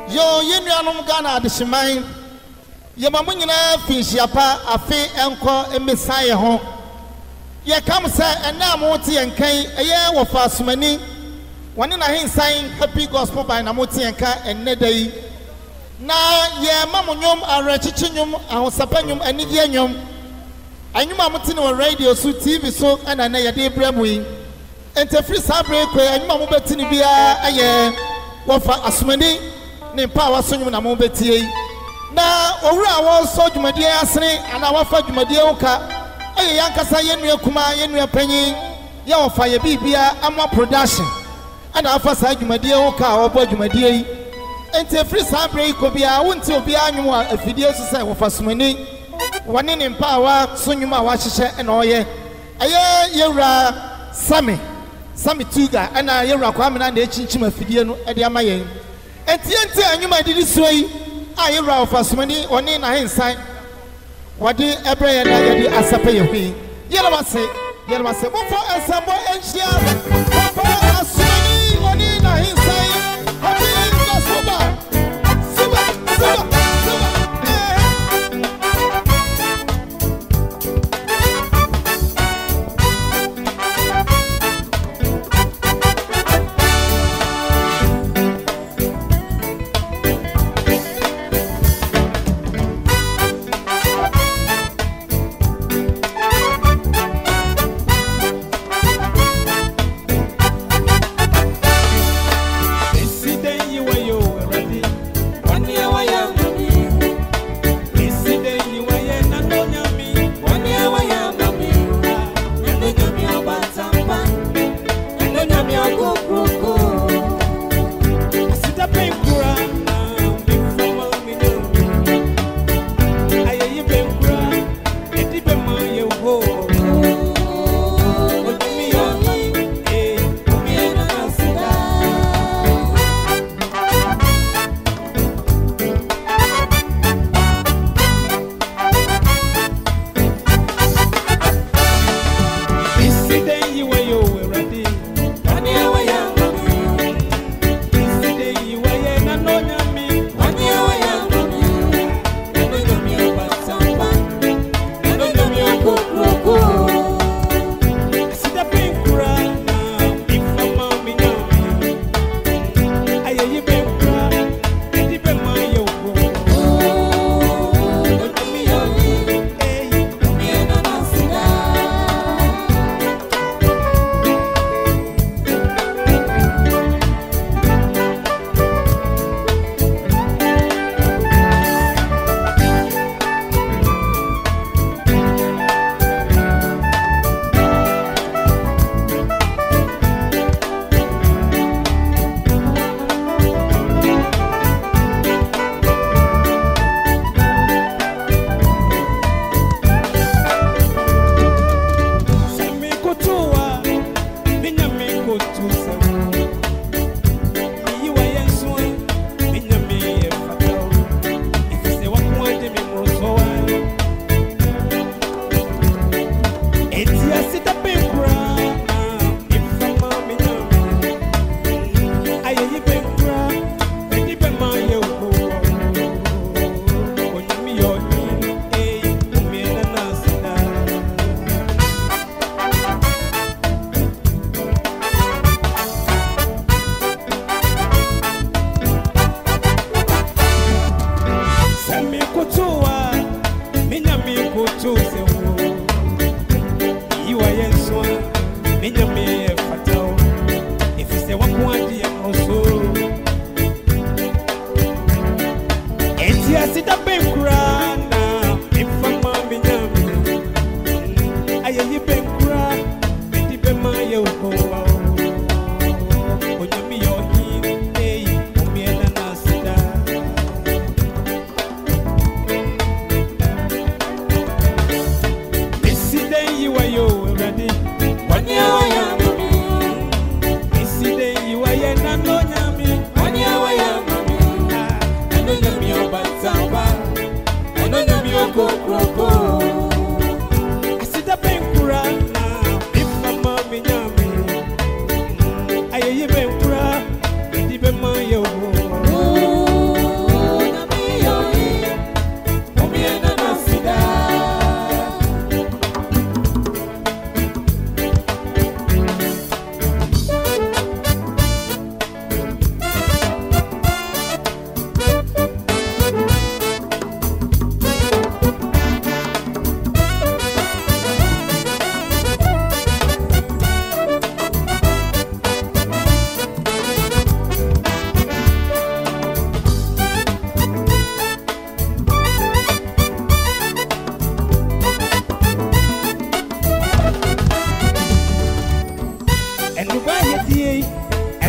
Yo, Yenuanum Ghana, the Shimine. Yamamuna Fishiapa, a fee uncle, and Messiah home. Ye come, sir, and now Moti and Kay, a year of fast many. One in a hand sign, Happy Gospel by Namoti and Ka and Nedday. Now, ye Mamunum, a Rachichinum, our Sapanium, and Nidianum. I knew Mamutino radio, so TV, so and I near day Bramwing. And the free sabre, and Mamubetini Bia, a year, Wafa Asmani, named Power Sunum and Mobeti. Now, Ora was so Jumadia Asne, and our Fajumadia Oka, a Yankasa Yenua Kuma, Yenua Penny, Yaw Fire Bibia, Ama Production, and our first Jumadia Oka or Bojumadia. And the free sabre could be a winter be annual a video society of Asmani. One in Power, Sunuma Washisha and Oye. Aye, Yera Sami Tuga, and I Yera Kwaman and the Chinchima Fidiano at the Amaye. And TNT, and you might do this way. I Yera of Asmani, one in a inside. What did Abraham and I Asapay? Yelamase, what for a Sambo and Shia? Asmani, one in a inside.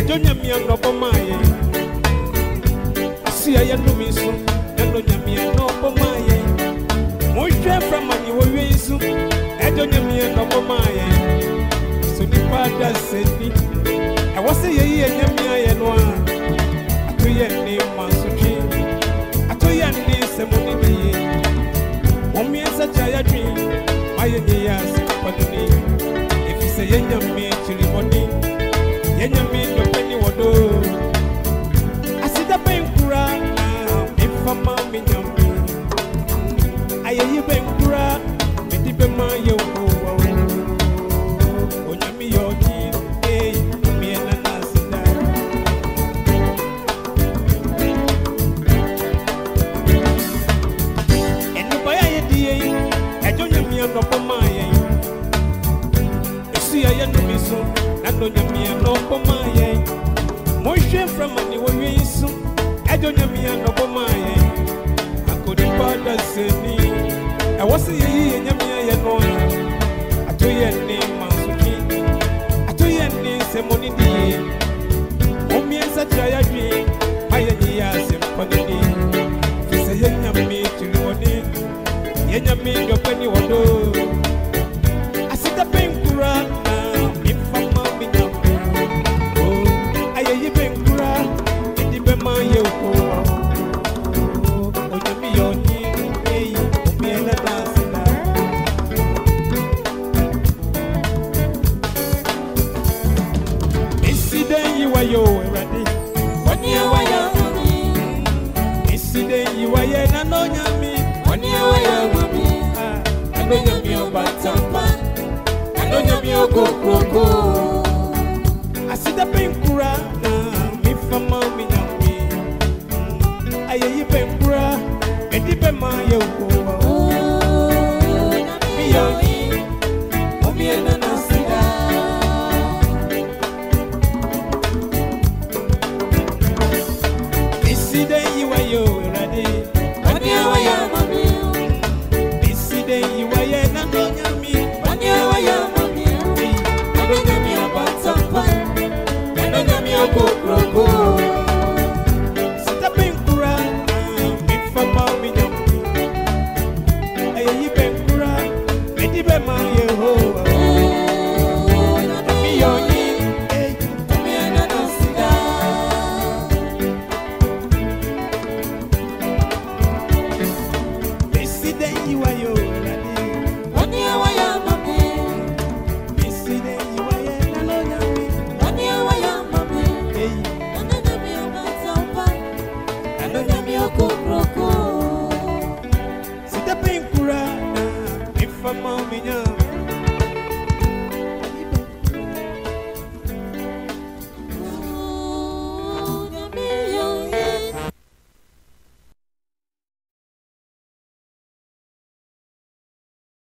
Edonya mi anobo maye. See I no me so. Edonya mi anobo maye. Mo hwe from ani wo wi so. Edonya mi anobo maye. So ni father said me. I was say ye enya mi aye no a. Atoye ni mansotwe. Atoye ni semoni bi. Mo mi esa chaya dwi. Maye ni ya se padoni. If you say enya mi chiri money. Yenya mi no penny wodo. Asida benkura infama mi nyami. Aye benkura me di be ma ye wo. Onyami yodi eh mi na nasida. Enu baya ye di eh ejonya mi no poma ye. Esi aye no mi so. Adonya mi anobo maye. Mo hwe from ani wo wi so. Adonya mi anobo maye. Akodi father seni. I was ye nya mi aye no. Atoye ni mansuki. Atoye ni semoni di. O mi ensa chaya dwi. Maye ni ya semponi di. Fise ye nya mi chiriwoni. Ye nya mi do pani wodo. Asida penkura. Yo ready when you were you were na no nyami when you were I know nyami obatamba I know nyami ogoko I see the penkura na mi fama mi nyami aye penkura e di be ma ye go mi yo o mi na na sida. Day